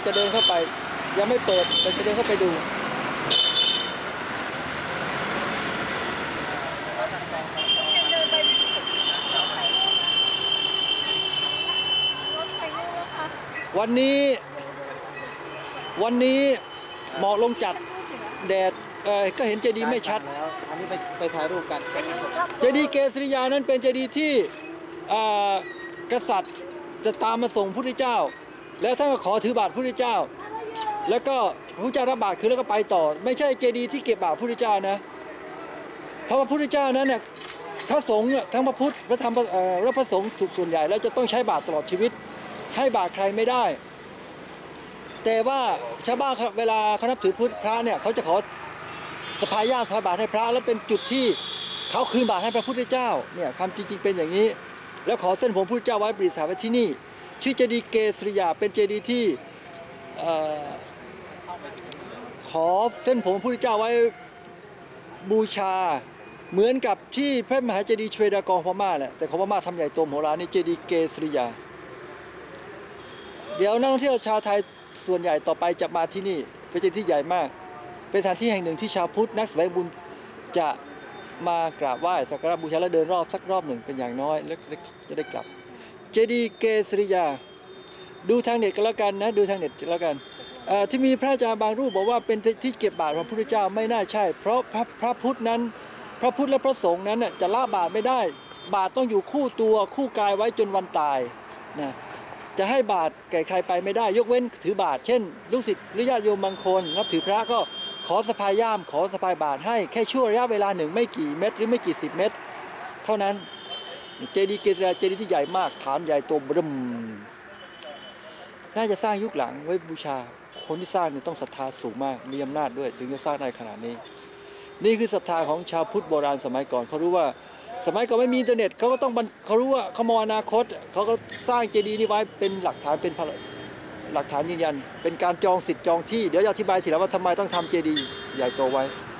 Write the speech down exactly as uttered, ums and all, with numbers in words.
จะเดินเข้าไปยังไม่เปิดแต่จะเดินเข้าไปดูวันนี้วันนี้หมอกลงจัดแดดเออก็เห็นเจดีย์ไม่ชัดอันนี้ไปไปถ่ายรูปกันเจดีย์เกษริยานั้นเป็นเจดีย์ที่กษัตริย์จะตามมาส่งพระพุทธเจ้าแล้วท่านก็ขอถือบาตรพระพุทธเจ้าแล้วก็พระพุทธเจ้ารับบาตรคือแล้วก็ไปต่อไม่ใช่เจดีย์ที่เก็บบาตรพระพุทธเจ้านะเพราะว่าพระพุทธเจ้านั้นเนี่ยพระสงฆ์ทั้งพระพุทธพระธรรมและพระสงฆ์ถูกส่วนใหญ่แล้วจะต้องใช้บาตรตลอดชีวิตให้บาตรใครไม่ได้แต่ว่าชาวบ้านเวลาเขานับถือพุทธพระเนี่ยเขาจะขอสะพายย่ามสะพายบาตรให้พระแล้วเป็นจุดที่เขาคืนบาตรให้พระพุทธเจ้าเนี่ยความจริงๆเป็นอย่างนี้แล้วขอเส้นผมพระพุทธเจ้าไว้ประดิษฐานไว้ที่นี่ชื่อเจดีย์เกษริยาเป็นเจดีย์ที่ขอเส้นผมพระพุทธเจ้าไว้บูชาเหมือนกับที่พระมหาเจดีย์ชเวดากองพม่าแหละแต่ของพม่าทำใหญ่โตมโหฬารนี่เจดีย์เกษริยาเดี๋ยวนักท่องเที่ยวชาวไทยส่วนใหญ่ต่อไปจะมาที่นี่เป็นเจดีย์ที่ใหญ่มากเป็นสถานที่แห่งหนึ่งที่ชาวพุทธนักแสวงบุญจะมากราบไหว้สักการะบูชาและเดินรอบสักรอบหนึ่งเป็นอย่างน้อยแล้วจะได้กลับเจดีย์เกษริยาดูทางเน็ตกันแล้วกันนะดูทางเน็ตกันแล้วกันที่มีพระอาจารย์บางรูปบอกว่าเป็นที่เก็บบาตรของพระพุทธเจ้าไม่น่าใช่เพราะพระพระพุทธนั้นพระพุทธและพระสงฆ์นั้นจะละบาตรไม่ได้บาตรต้องอยู่คู่ตัวคู่กายไว้จนวันตายนะจะให้บาตรแก่ใครไปไม่ได้ยกเว้นถือบาตรเช่นลูกศิษย์หรือญาติโยมบางคนนับถือพระก็ขอสะพายย่ามขอสะพายบาตรให้แค่ชั่วระยะเวลาหนึ่งไม่กี่เม็ดหรือไม่กี่สิบเม็ดเท่านั้นเจดีย์เกษริยาเจดีย์ที่ใหญ่มากฐานใหญ่โตบรึมน่าจะสร้างยุคหลังไว้บูชาคนที่สร้างเนี่ยต้องศรัทธาสูงมากมีอำนาจด้วยถึงจะสร้างได้ขนาดนี้นี่คือศรัทธาของชาวพุทธโบราณสมัยก่อนเขารู้ว่าสมัยก่อนไม่มีอินเทอร์เน็ตเขาก็ต้องเขารู้ว่าเขามองอนาคตเขาก็สร้างเจดีย์นี้ไว้เป็นหลักฐานเป็นหลักฐานยืนยันเป็นการจองสิทธิ์จองที่เดี๋ยวจะอธิบายทีหลังว่าทำไมต้องทำเจดีย์ใหญ่โตไว้